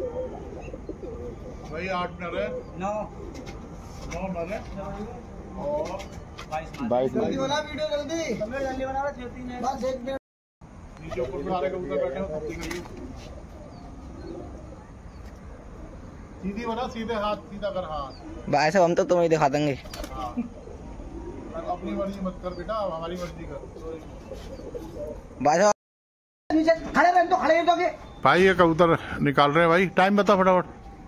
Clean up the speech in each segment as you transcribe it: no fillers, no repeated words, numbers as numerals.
भाई 8 नर है, 9 नर है और 22 जल्दी बना वीडियो, जल्दी बना रहा। बस एक मिनट नीचे ऊपर सारे कबूतर बैठे हो, सीधी बना, सीधे हाथ सीधा कर हाथ। भाई साहब हम तो तुम्हें दिखा देंगे। हाँ। अपनी मर्जी मत कर बेटा, हमारी मर्जी कर। भाई साहब नीचे खड़े रह तो खड़े तो के भाई ये कबूतर निकाल रहे हैं भाई, टाइम बता फटाफट।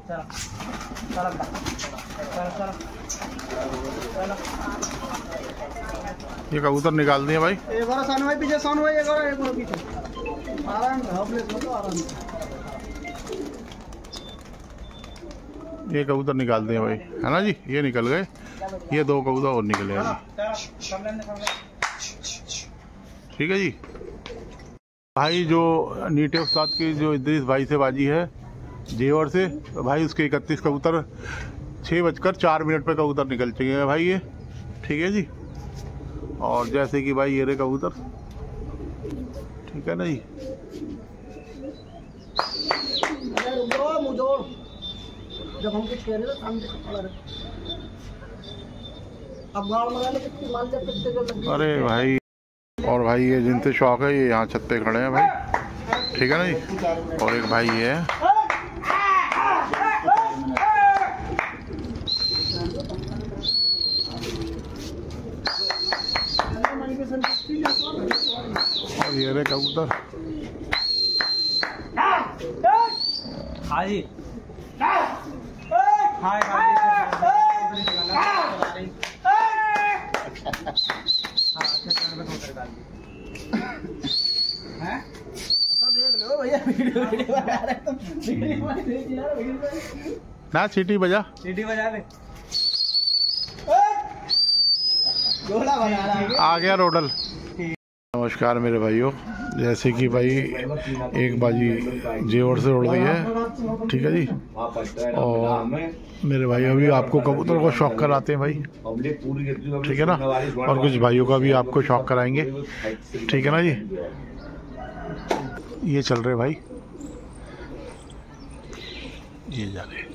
ये कबूतर निकाल दिए भाई। एक और सानू भाई पीछे, सानू भाई एक और पीछे। आराम से आराम से। ये कबूतर निकाल दिए भाई, है ना जी। ये निकल गए, ये 2 कबूतर और निकले हैं जी। ठीक है जी। भाई जो नीटे उस्ताद की जो इद्रीस भाई से बाजी है जेवर से, भाई उसके 31 कबूतर 6:04 पे कबूतर निकल चुके हैं भाई ये। ठीक है जी। और जैसे कि भाई ये रहे कबूतर, ठीक है ना जी। जब हम कुछ कह रहे थे सामने अब गाँव में माल जब कितने। अरे भाई, और भाई ये जिनसे शौक है ये यहाँ छत पे खड़े हैं भाई, ठीक है ना जी। और एक भाई ये है, और ये रहे कबूतर। हाँ जी। ना सीटी बजा, सीटी बजा ले। आ गया रोडल। नमस्कार मेरे भाइयों, जैसे कि भाई एक बाजी जेवर से उड़ गई है, ठीक है जी। और मेरे भाई अभी आपको कबूतर को शौक कराते हैं भाई, ठीक है ना। और कुछ भाइयों का भी आपको शौक कराएंगे, ठीक है ना जी। ये चल रहे भाई, ये जा रहे।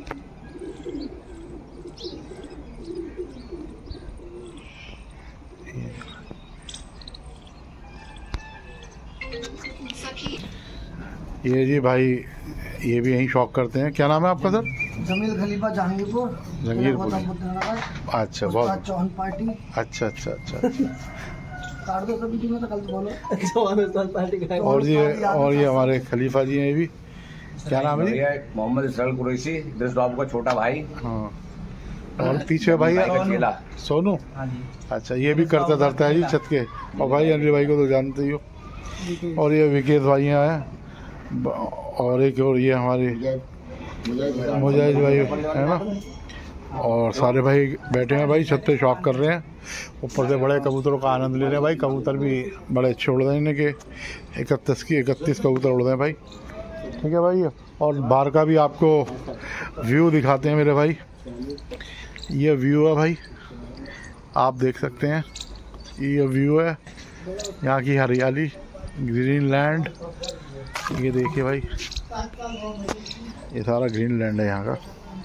ये जी भाई ये भी यहीं शौक करते हैं। क्या नाम है आपका सर? जमील खलीफा जहांगीरपुर। अच्छा, बहुत चौहान पार्टी। अच्छा। काट दो कभी में तो कल बोलो। और ये हमारे खलीफा जी हैं। ये भी क्या नाम है? मोहम्मद इसराइल कुरैशी, इद्रीस बाबू का छोटा भाई। हाँ, और पीछे भाई सोनू। अच्छा, ये भी करता धरता है जी छत के। और भाई अनिल भाई को तो जानते ही हो। और ये विकेश भाई हैं, और एक और ये हमारे मुजाहिद भाई है ना। और सारे भाई बैठे हैं भाई, छत पे शौक कर रहे हैं। ऊपर से बड़े कबूतरों का आनंद ले रहे हैं भाई। कबूतर भी बड़े अच्छे उड़ रहे हैं इनके। 31 कबूतर उड़ रहे हैं भाई, ठीक है भाई। और बाहर का भी आपको व्यू दिखाते हैं मेरे भाई। ये व्यू है भाई, आप देख सकते हैं। ये व्यू है यहाँ की हरियाली, ग्रीन लैंड। ये देखिए भाई, ये सारा ग्रीन लैंड है यहाँ का।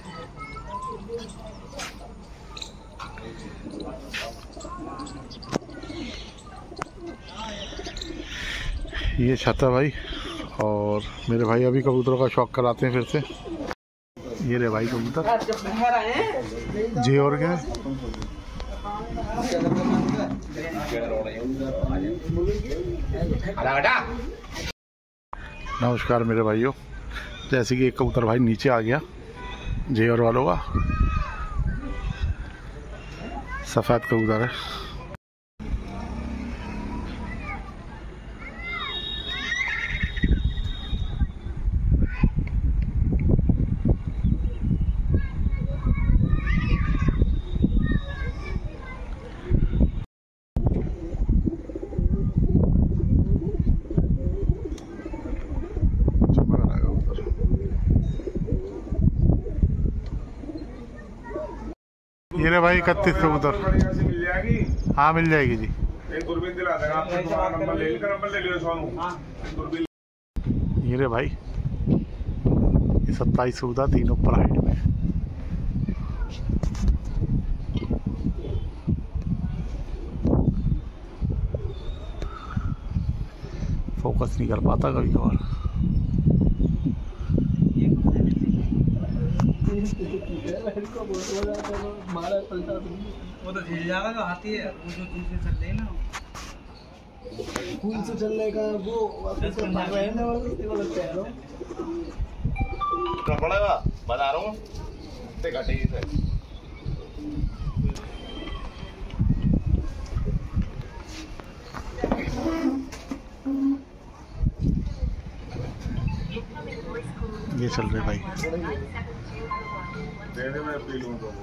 ये छत है भाई। और मेरे भाई अभी कबूतरों का शौक कराते हैं फिर से। ये रे भाई कबूतर जी। और क्या नमस्कार मेरे भाइयों, जैसे कि एक कबूतर भाई नीचे आ गया जेवर वालों का, सफ़ेद कबूतर है। ये रे भाई 31 कबूतर मिल जाएगी। हाँ मिल जाएगी जी। एक दूरबीन दिला देगा आपको, तुम्हारा नंबर ले लियो सोनू। ये रे भाई ये 27 14 तीनों ऊपर हाइट में। फोकस नहीं कर पाता कभी कभार। वो तो झेल जाएगा जो हाथी है, वो जो चीज से चल रही है ना, फूल से चलने का वो रहने वाला पड़ेगा बता रहा हूँ घटेगी से। ये चल रहे भाई। देने में अपील हूँ तो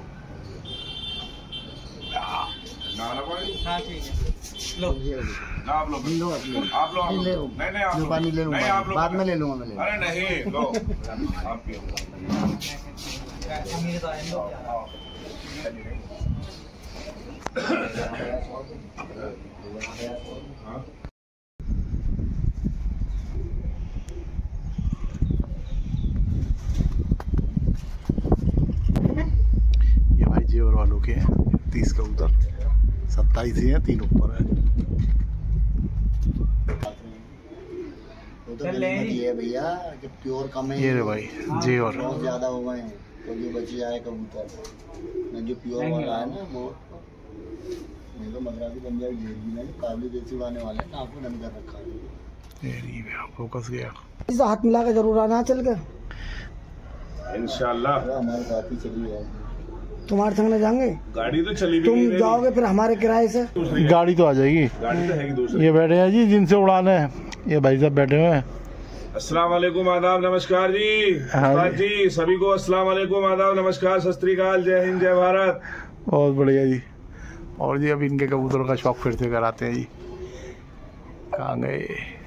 ना पानी। हाँ ठीक है, लो ना आप लोग नहीं आप लोग पानी ले लूंगा, नहीं आप लोग बाद में ले लूंगा मैं। अरे नहीं लो आप पियो। अमीर तो आए लो। हाँ ये भाई जेवर वालों के हैं 30 का उधर 27 ही है, 3 ऊपर है। तो है भैया कि प्योर कम है। ये रे भाई जेवर बहुत ज्यादा हो गए हैं तो ये बची आए कबूतर ना, जो प्योर वाला है ना वो नहीं तो मद्रासी पंजाबी जेल में काबली देसी उड़ाने वाले हैं, आपको नम कर रखा है। ये फोकस गया। इस हाथ मिला के जरूर आना चल के इंशाल्लाह। हमारे साथ ही चली है, तुम्हारे संग न जाएंगे, गाड़ी तो चली भी तुम नहीं जाओगे फिर हमारे किराए से। गाड़ी तो आ जाएगी, गाड़ी तो है दूसरी। ये बैठे हैं जी जिनसे उड़ाना है, ये भाई साहब बैठे हुए हैं। अस्सलाम वालेकुम, आदाब, नमस्कार जी। हाँ उस्ताद जी सभी को अस्सलाम वालेकुम, आदाब, नमस्कार, सत श्री अकाल, जय हिंद, जय भारत। बहुत बढ़िया जी। और जी अब इनके कबूतरों का शौक फिर से कराते हैं जी। कहाँ गए?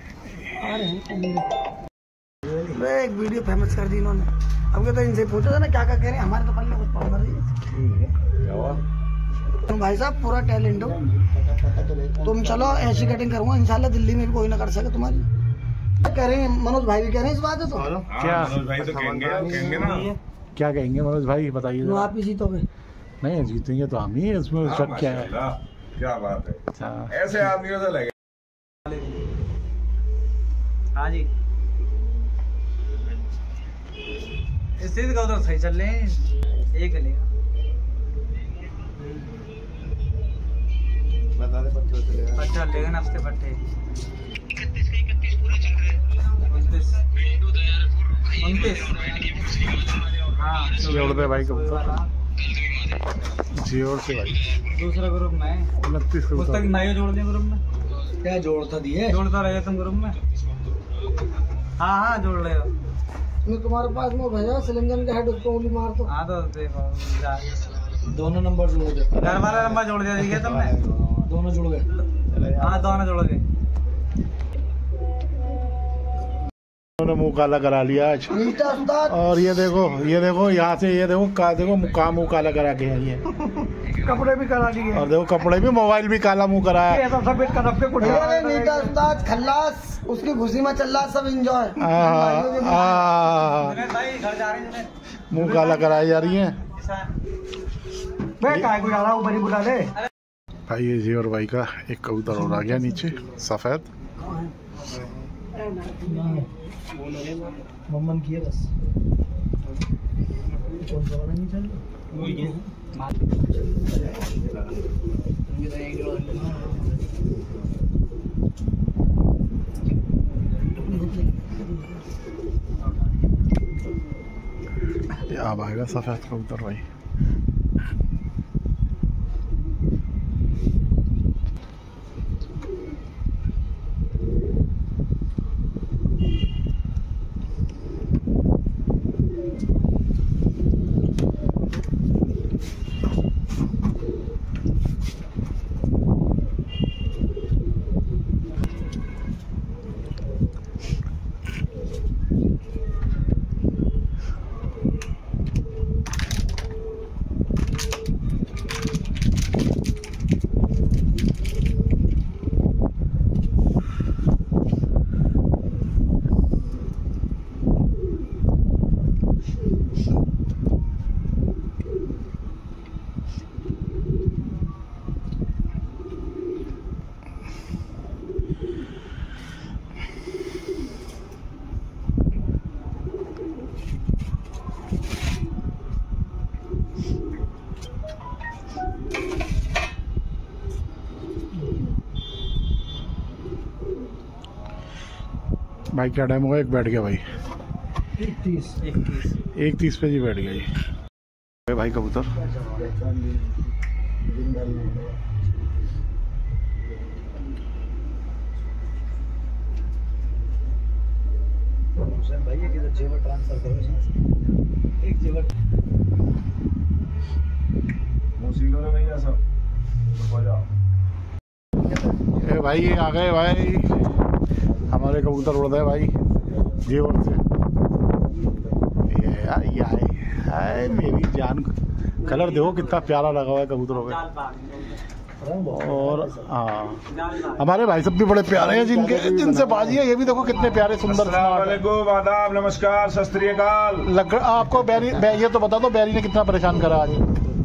एक वीडियो फेमस कर दी इन्होंने। अब तो इनसे पूछो था ना क्या क्या कह रहे हैं, हमारे तो पल्ले कुछ पड़ रही है। तुम भाई साहब पूरा टैलेंट हो, तुम चलो ऐसी कटिंग करूंगा इंशाल्लाह, दिल्ली में भी कोई ना कर सके तुम्हारी। कह रहे हैं मनोज भाई भी कह रहे हैं इस बात है तो क्या मनोज भाई तो कहेंगे ना। क्या कहेंगे मनोज भाई, बताइए जरा। आप ही जीतोगे। नहीं जीतेंगे तो हम ही, इसमें शक क्या है। क्या बात है, अच्छा ऐसे आदमियों से लगे। हाँ जी, स्थिति का उधर सही चल रहे हैं, एक लेगा बता दे पट्टा लेगा ना उसके पट्टे 29। हाँ जोड़ दे भाई कबूतर जी। और से भाई दूसरा ग्रुप में 29 पुस्तक नहीं जोड़ दिया ग्रुप में। क्या जोड़ता दिए, जोड़ता रहे तुम ग्रुप में। हाँ हाँ जोड़ रहे हो। मैं तुम्हारे पास में भेजा सिलेंडर का हेड, उसको उंगली मार तो। हाँ तो देखो दोनों नंबर जोड़ दे, घर वाला नंबर जोड़ दिया, ठीक है तुमने? दोनों जुड़ गए। हाँ दोनों जोड़ गए। उन्होंने मुंह काला करा लिया आज। और ये देखो यहाँ से ये देखो मुँह मुंह काला करा के है ये। कपड़े भी करा लिए और देखो कपड़े भी, मोबाइल भी काला मुंह कराया है। नीता उस्ताद खल्लास, उसकी खुशी में चल रहा सब इंजॉय। भाई घर जा रहे हैं, मुंह काला कराई जा रही है भाई। ये जी और भाई का एक कबूतर और आ गया नीचे सफेद। मम्मन किए बस अब आएगा सफेद कबूतर भाई। भाई क्या टाइम होगा? एक बैठ गया भाई, 1:30 पे जी बैठ गया जी भाई कबूतर। भाई ये किधर जेवर ट्रांसफर करो, एक जेवर ए भाई ये आ गए भाई, हमारे कबूतर उड़ गए भाई जेवर से। ये आए मेरी जान, कलर देखो कितना प्यारा लगा हुआ है कबूतरों पे। और हाँ हमारे भाई सब भी बड़े प्यारे हैं जिनसे बाजी है, ये भी देखो कितने प्यारे सुंदर। अस्सलामुअलैकुम, आदाब, नमस्कार, सत श्री अकाल। आपको बैरी ये तो बता दो बैरी ने कितना परेशान करा आज?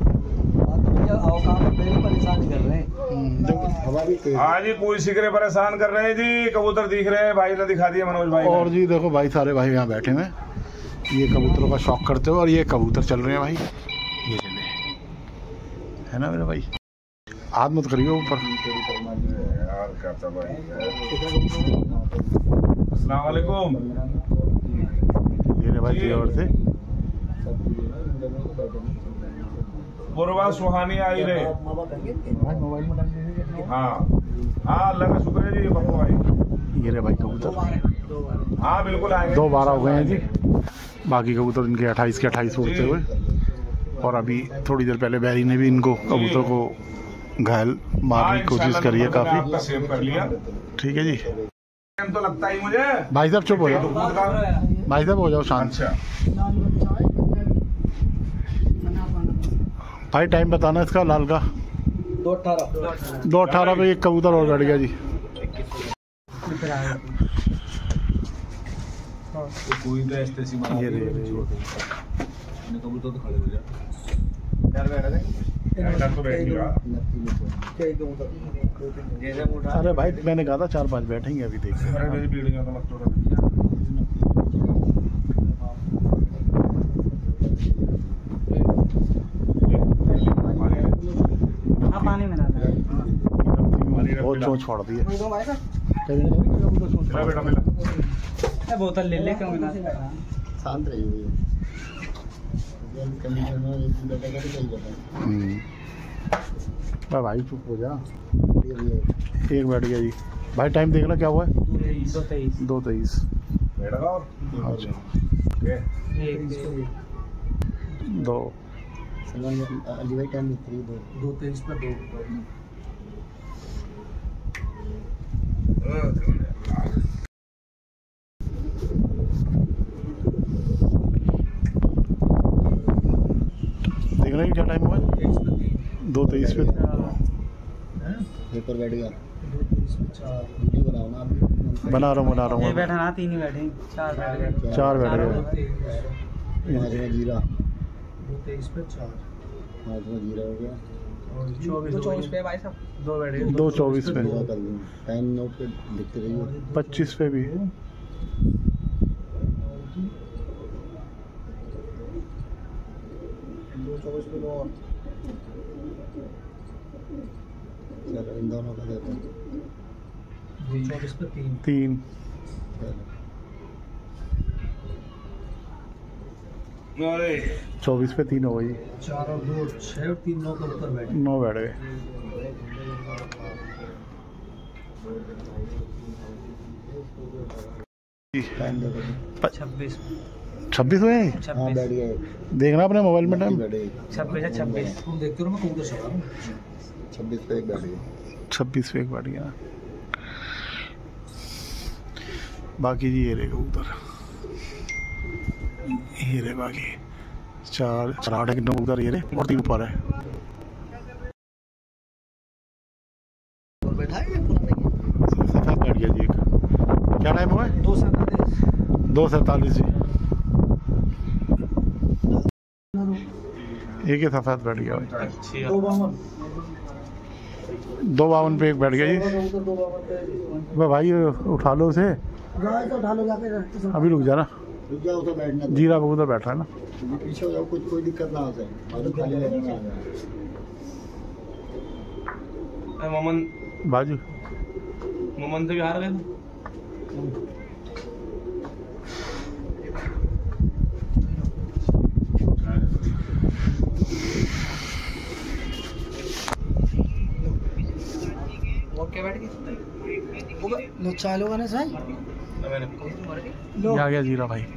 परेशान कर रहे हैं आज ही पूरी सिकरे परेशान कर रहे हैं जी। कबूतर दिख रहे हैं, भाई ने दिखा दिया मनोज भाई। और जी देखो भाई सारे भाई यहाँ बैठे हैं, ये कबूतरों का शौक करते हो और ये कबूतर चल रहे हैं भाई, ये चले है ना मेरे भाई। हाथ मत करिए ऊपर। अस्सलाम वालेकुम। ये रे भाई जेवर से पूर्वा सुहानी आई रहे। हाँ हाँ अल्लाह का शुक्र है जी पप्पू भाई। ये रे भाई कबूतर, हाँ बिल्कुल आएंगे। 2:12 हो गए हैं जी। बाकी कबूतर इनके 28 के 28 उड़ते हुए, और अभी थोड़ी देर पहले बैरी ने भी इनको कबूतर को घायल मारने की कोशिश करी है काफी। सेव कर लिया, ठीक है जी। तो लगता ही मुझे। भाई साहब चुप हो जाओ, भाई साहब हो जाओ शांत। अच्छा भाई टाइम बताना इसका लाल का। 2:18 पे एक कबूतर और बैठ गया जी। अरे भाई मैंने कहा था 4-5 बैठेंगे अभी, देखते पानी में बहुत चोंच फाड़ दी है। बोतल ले ले क्यों ना शांत रहिए। भाई चुप हो जा। एक बैठ गया जी भाई। टाइम देखना क्या हुआ है? 2:23। अच्छा 2 अली भाई टाइम 2:23 पे 2 देखना क्या टाइम हुआ है? 2:23 पे पेपर बैठ गया। वीडियो बनाओ ना आप। बना रहा हूँ ये बैठा ना, 3 ही बैठे, 4 बैठ गए। आज में जीरा 2:23 पे 4 आज में जीरा हो गया। 24 पे भाई साहब 2 बैठे। 2:24 पे टाइम नोट पे लिखते रहिए। 25 पे भी 2:24 पे 2 चलो इन दोनों का देते हैं। 24 पे 3 24 पे 3 हो गई। 4 और 2 6 और 3 9 के ऊपर बैठे 9 बैठ गए। टाइम देखो 26 हुए हैं। हाँ बैठ गए। देखना अपने मोबाइल में टाइम। 26 तुम देखते हो मैं कबूतर चला रहा हूँ। 26 पे एक बैठ गया। 26 पे एक बैठ गया। बाकी जी ये रहे कबूतर, ये रहे बाकी 4 8 के 9 कबूतर ये रहे और 3 ऊपर है। बैठा है पूरा सफेद बैठ गया जी एक। क्या टाइम हुआ है? 2:47 जी। एक ही सफेद बैठ गया भाई। 2:52 पे एक बैठ गया जी। भाई उठा लो उसे, उठा लो जाके। अभी रुक जा ना। रुक जाओ तो बैठना। जीरा कबूतर बैठा है ना। पीछे हो जाओ, कुछ कोई दिक्कत ना हो जाए। और खाली लगना है मोमन बाजू मोमन से भी हार गए। चाय लोगा ना साहब? ये आ गया जीरा भाई।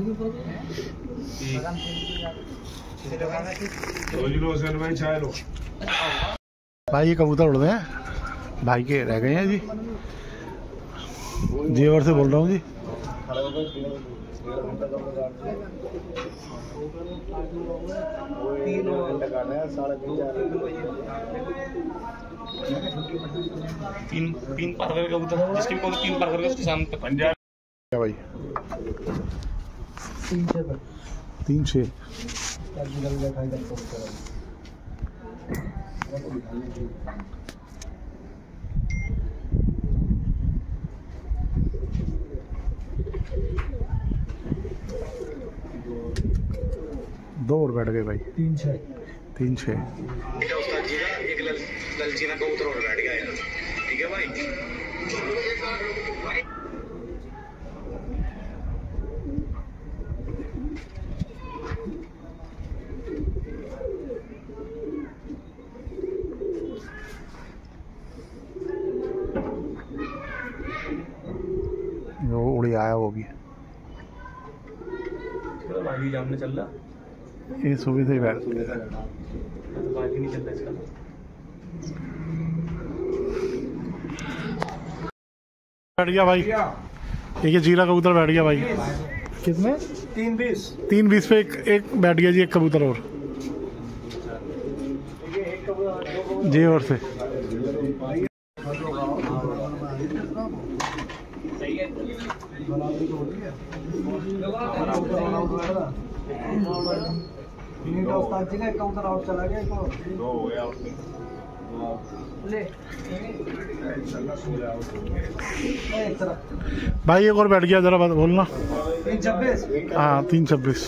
भाई चाय लो भाई। ये कबूतर उड़ रहे हैं भाई के, रह गए हैं जी। जेवर से बोल रहा हूँ जी। तीन पार करके कबूतर, जिसके भी कबूतर 3 पार करके उसके सामने पंजाब क्या भाई? 3-6 2 और बैठ गए भाई। 3-6 ललचीना कबूतर और बैठ गया यार। ठीक है भाई। वो उड़ी आया वो भी। बाकी जामने चल रहा, ये सुबह से ही बैठ बाकी नहीं चल रहा इसका। बैठ गया भाई। एक ये जीरा कबूतर बैठ गया भाई। कितने? 3-20 पे एक बैठ गया जी। एक कबूतर और जी और से। कबूतर आउट चला गया भाई। एक और बैठ गया, जरा बात बोलना। 3-26। हाँ 3-26।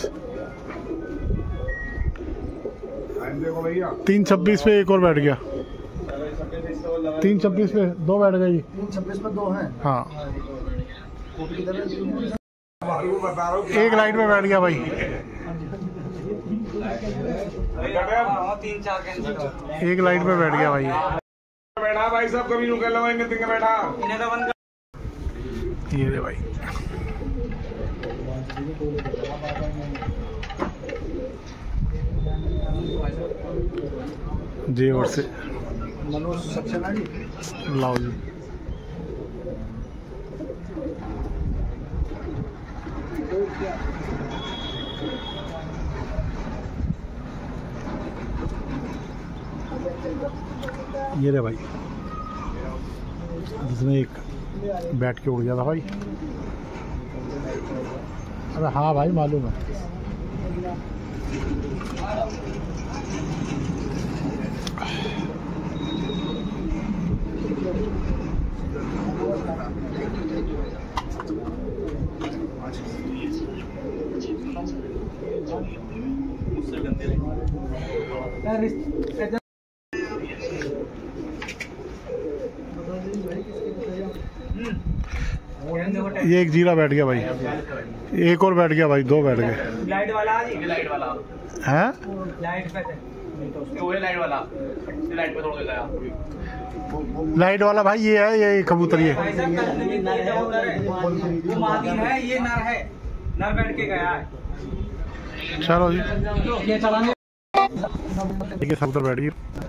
देखो भैया 3-26 पे एक और बैठ गया। 3-26 पे 2 बैठ गए जी। 3-26 पे 2 हैं। हाँ एक लाइन में बैठ गया भाई। 3-4 एक लाइन में बैठ गया भाई। बैठा भाई साहब, कभी यूं कर लगाएंगे तिंगे बैठा। ये रे भाई। जी और से लाओ जी। ये रे भाई, जिसमें एक बैठ के उड़ गया था भाई। अरे हाँ भाई मालूम है। ये एक जीरा बैठ गया भाई। एक और बैठ गया भाई। 2 बैठ गए। लाइट वाला लाइट वाला हैं? लाइट पे वो है लाइट वाला, लाइट पे तोड़ के गया। लाइट वाला भाई ये है, ये कबूतर ये। भाई साहब मादी है, ये नर है, नर बैठ के गया है। चलो जी। ये चलाने ठीक है, कबूतर बैठ गई।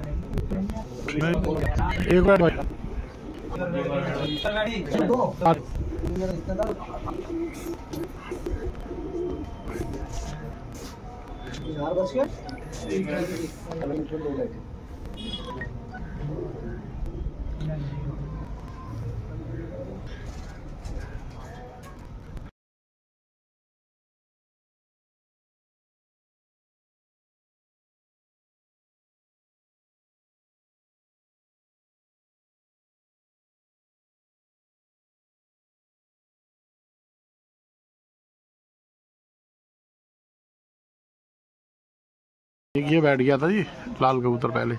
एक बैठ भाई। ये बैठ गया था जी लाल कबूतर पहले,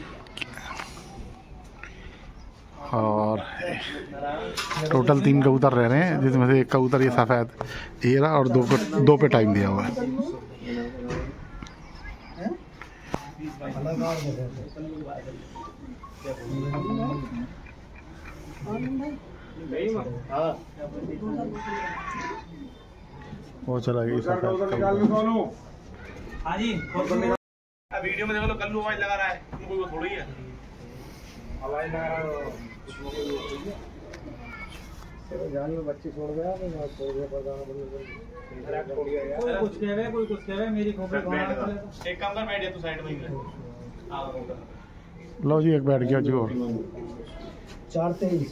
और टोटल 3 कबूतर रह रहे हैं, जिसमें से एक कबूतर ये सफ़ेद ये रहा, और 2 पे टाइम दिया हुआ है। वो चला गई हाँ जी वीडियो में देखो तो कल्लू आवाज लगा रहा है, तुमको वो थोड़ी है आवाज लगा रहा है। जान में बच्ची छोड़ गया तो मैं छोड़ गया कोई कुछ कहे मेरी खोपड़ी एक काम कर, बैठ जा तू साइड में। लो जी एक बैठ गया जी और 4-23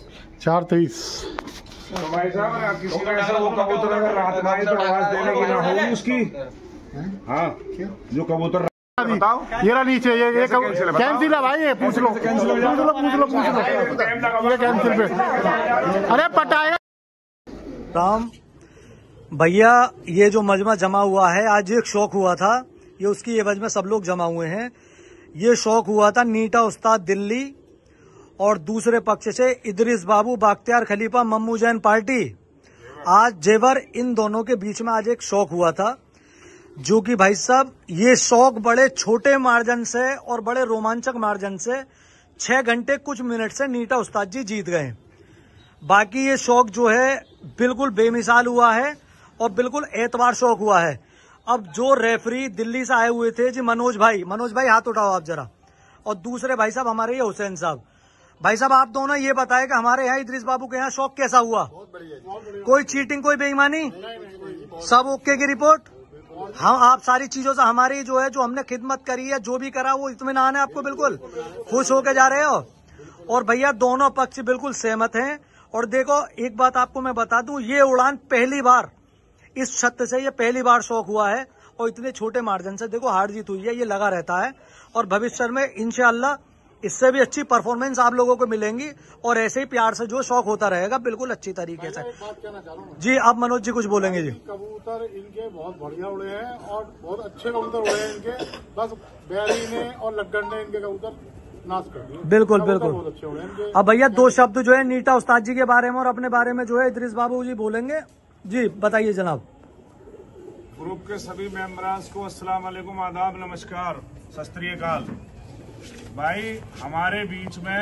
तो भाई साहब किसी का ऐसा वो कबूतर अगर रात में आए तो आवाज देने की ना होगी उसकी। हाँ जो कबूतर बताओ ये रहा नीचे, ये कैंसिल है भाई, ये पूछ लो ये कैंसिल पे। अरे पटाएगा राम भैया, ये जो मजमा जमा हुआ है, आज एक शौक हुआ था, ये उसकी एवज में सब लोग जमा हुए हैं। ये शौक हुआ था नीटा उस्ताद दिल्ली और दूसरे पक्ष से इदरीस बाबू बाख्तियार खलीफा मम्मू जैन पार्टी। आज जेवर इन दोनों के बीच में आज एक शौक हुआ था, जो कि भाई साहब ये शौक बड़े छोटे मार्जिन से और बड़े रोमांचक मार्जिन से 6 घंटे कुछ मिनट से नीटा उस्ताद जी जीत गए। बाकी ये शौक जो है बिल्कुल बेमिसाल हुआ है और बिल्कुल एतबार शौक हुआ है। अब जो रेफरी दिल्ली से आए हुए थे जी मनोज भाई हाथ उठाओ आप जरा, और दूसरे भाई साहब हमारे ये हुसैन साहब। भाई साहब आप दोनों ये बताएं कि हमारे यहाँ इदरीस बाबू के यहाँ शौक कैसा हुआ? कोई चीटिंग, कोई बेईमानी, सब ओके की रिपोर्ट? हाँ, आप सारी चीजों से हमारी जो है, जो हमने खिदमत करी है, जो भी करा वो इत्मीनान है आपको, बिल्कुल खुश होके जा रहे हो। और भैया दोनों पक्ष बिल्कुल सहमत हैं। और देखो एक बात आपको मैं बता दूं, ये उड़ान पहली बार इस छत से, ये पहली बार शौक हुआ है और इतने छोटे मार्जिन से। देखो हार जीत हुई है, ये लगा रहता है और भविष्य में इंशाअल्लाह इससे भी अच्छी परफॉर्मेंस आप लोगों को मिलेंगी और ऐसे ही प्यार से जो शौक होता रहेगा बिल्कुल अच्छी तरीके से। जी आप मनोज जी कुछ बोलेंगे जी? कबूतर इनके बहुत बढ़िया उड़े हैं और बहुत अच्छे कबूतर उड़े हैं इनके, बस बैरी ने और लग्गड़ ने इनके कबूतर नाश कर दिए। बिल्कुल बिल्कुल। अब भैया 2 शब्द जो है नीटा उस्ताद जी के बारे में और अपने बारे में जो है इदरीस बाबू जी बोलेंगे। जी बताइए जनाब। ग्रुप के सभी मेंबर्स को अस्सलाम वालेकुम, आदाब, नमस्कार, सत श्री अकाल। भाई हमारे बीच में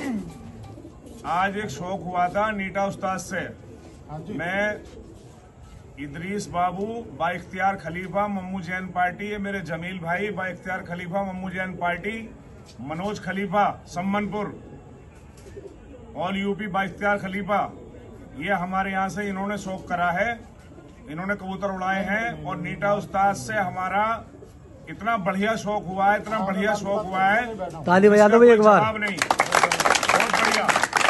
आज एक शौक हुआ था नीटा उस्ताद से। मैं इदरीस बाबू बाइख्तियार खलीफा मम्मू जैन पार्टी, ये मेरे जमील भाई Bakhtiyar Khalifa Mammu Jain party, Manoj Khalifa Sammanpur all UP Bakhtiyar Khalifa, ये हमारे यहाँ से इन्होंने शौक करा है, इन्होंने कबूतर उड़ाए हैं। और नीटा उस्ताद से हमारा इतना बढ़िया शौक हुआ है, इतना बढ़िया शौक हुआ है, ताली बजा दो भाई एक बार। जवाब नहीं, बहुत बढ़िया।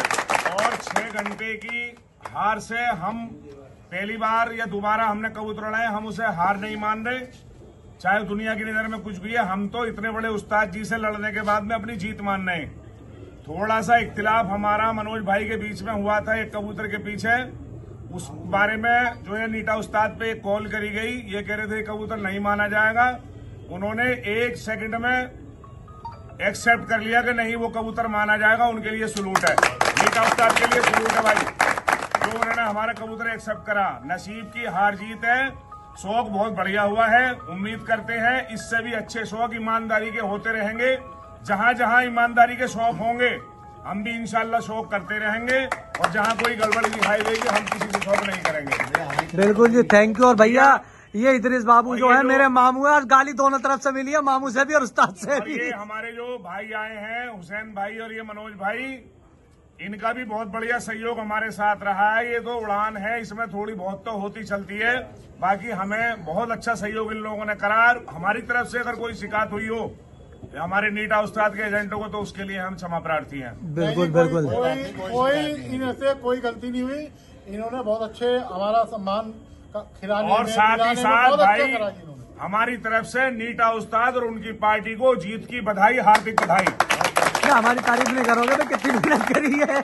और 6 घंटे की हार से हम पहली बार या दोबारा हमने कबूतर उड़ाए, हम उसे हार नहीं मान रहे, चाहे दुनिया की नजर में कुछ भी है। हम तो इतने बड़े उस्ताद जी से लड़ने के बाद में अपनी जीत मान रहे हैं। थोड़ा सा इख्तिलाफ हमारा मनोज भाई के बीच में हुआ था एक कबूतर के पीछे, उस बारे में जो है नीटा उस्ताद पे एक कॉल करी गई, ये कह रहे थे कबूतर नहीं माना जाएगा। उन्होंने 1 सेकंड में एक्सेप्ट कर लिया कि नहीं वो कबूतर माना जाएगा, उनके लिए सलूट है, नीटा उस्ताद के लिए सलूट है भाई, जो उन्होंने हमारा कबूतर एक्सेप्ट करा। नसीब की हार जीत है, शौक बहुत बढ़िया हुआ है। उम्मीद करते हैं इससे भी अच्छे शौक ईमानदारी के होते रहेंगे। जहां जहां ईमानदारी के शौक होंगे हम भी इंशाल्लाह शौक करते रहेंगे, और जहां कोई गड़बड़ी दिखाई देगी हम किसी से शौक नहीं करेंगे। बिल्कुल जी, थैंक यू। और भैया ये इदरीस बाबू जो है मेरे मामू है, और गाली दोनों तरफ से मिली है, मामू से भी और उस्ताद से भी। ये हमारे जो भाई आए हैं हुसैन भाई और ये मनोज भाई, इनका भी बहुत बढ़िया सहयोग हमारे साथ रहा है। ये तो उड़ान है, इसमें थोड़ी बहुत तो होती चलती है, बाकी हमें बहुत अच्छा सहयोग इन लोगों ने करा। हमारी तरफ से अगर कोई शिकायत हुई हो हमारे नीटा उस्ताद के एजेंटों को, तो उसके लिए हम क्षमा प्रार्थी हैं। बिल्कुल बिल्कुल। कोई इनसे कोई गलती नहीं हुई, इन्होंने बहुत अच्छे हमारा सम्मान खिलाने और साथ ही साथ भाई इन्होंने हमारी तरफ से नीटा उस्ताद और उनकी पार्टी को जीत की बधाई, हार्दिक बधाई। क्या हमारी तारीफ नहीं करोगे तो कितनी मेहनत करी है।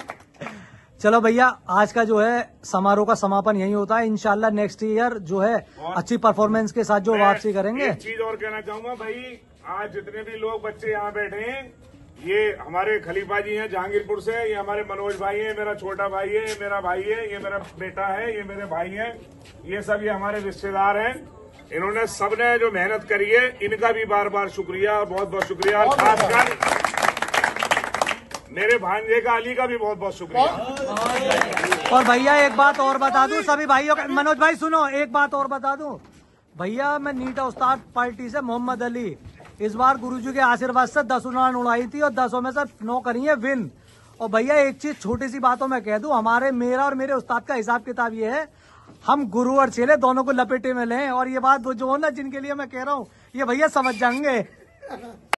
चलो भैया, आज का जो है समारोह का समापन यही होता है। इंशाल्लाह नेक्स्ट ईयर जो है अच्छी परफॉर्मेंस के साथ जो वापसी करेंगे। एक चीज और कहना चाहूंगा भाई, आज जितने भी लोग बच्चे यहाँ बैठे हैं, ये हमारे खलीफा जी हैं जहांगीरपुर से, ये हमारे मनोज भाई हैं, मेरा छोटा भाई है, ये मेरा भाई है, ये मेरा बेटा है, ये मेरे भाई हैं, ये सब ये हमारे रिश्तेदार हैं। इन्होंने सबने जो मेहनत करी है, इनका भी बार बार शुक्रिया और बहुत बहुत शुक्रिया। और मेरे भांजे का अली का भी बहुत बहुत शुक्रिया। और भैया एक बात और बता दूं सभी भाइयों का, मनोज भाई सुनो, एक बात और बता दूं भैया, मैं नीटा उस्ताद पार्टी से मोहम्मद अली, इस बार गुरुजी के आशीर्वाद से 10 उड़ान उड़ाई थी और 10 में से 9 करी है विन। और भैया एक चीज छोटी सी बातों में कह दूं, मेरा और मेरे उस्ताद का हिसाब किताब ये है, हम गुरु और चेले दोनों को लपेटे में लें। और ये बात जो हो ना, जिनके लिए मैं कह रहा हूँ, ये भैया समझ जाएंगे।